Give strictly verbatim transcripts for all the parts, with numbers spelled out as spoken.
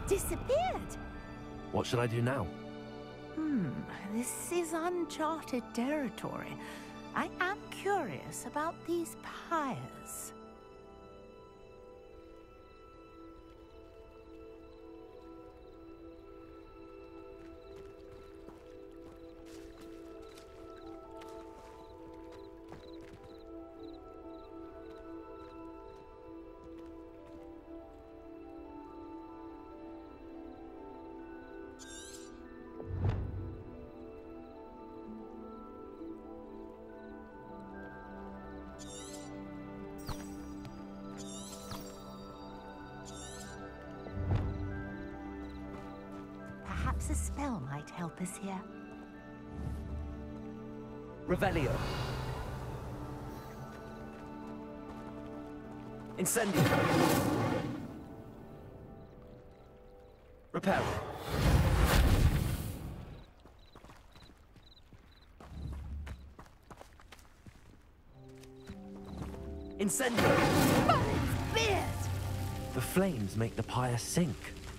disappeared. What should I do now? Hmm, this is uncharted territory. I am curious about these pyres. Perhaps a spell might help us here. Revelio. Incendio. Reparo. Incendio. Merlin's beard! The flames make the pyre sink.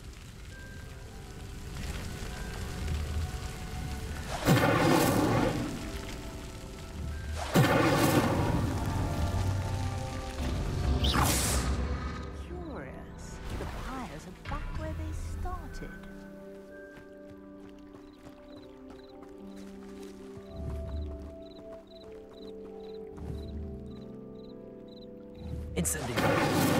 Curious. The pyres are back where they started. Incendio.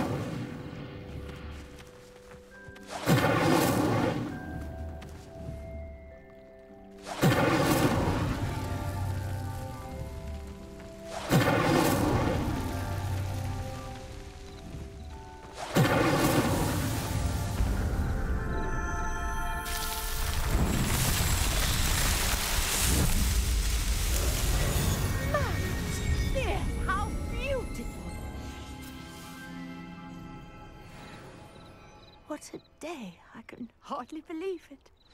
What a day! I can hardly believe it.